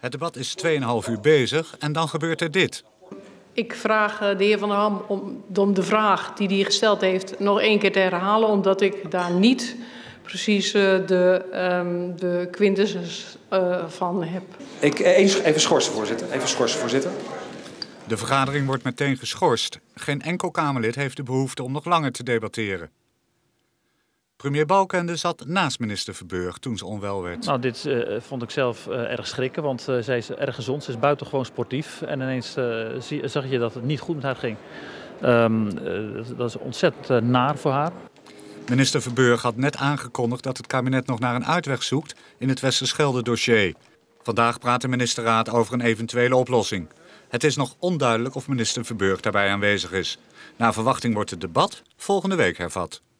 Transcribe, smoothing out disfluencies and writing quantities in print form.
Het debat is 2,5 uur bezig en dan gebeurt er dit. Ik vraag de heer Van der Ham om de vraag die hij gesteld heeft nog 1 keer te herhalen, omdat ik daar niet precies de quintessens van heb. Even schorsen, voorzitter. De vergadering wordt meteen geschorst. Geen enkel Kamerlid heeft de behoefte om nog langer te debatteren. Premier Balkenende zat naast minister Verburg toen ze onwel werd. Nou, dit vond ik zelf erg schrikken, want zij is erg gezond. Ze is buitengewoon sportief en ineens zag je dat het niet goed met haar ging. Dat is ontzettend naar voor haar. Minister Verburg had net aangekondigd dat het kabinet nog naar een uitweg zoekt in het Westerschelde-dossier. Vandaag praat de ministerraad over een eventuele oplossing. Het is nog onduidelijk of minister Verburg daarbij aanwezig is. Naar verwachting wordt het debat volgende week hervat.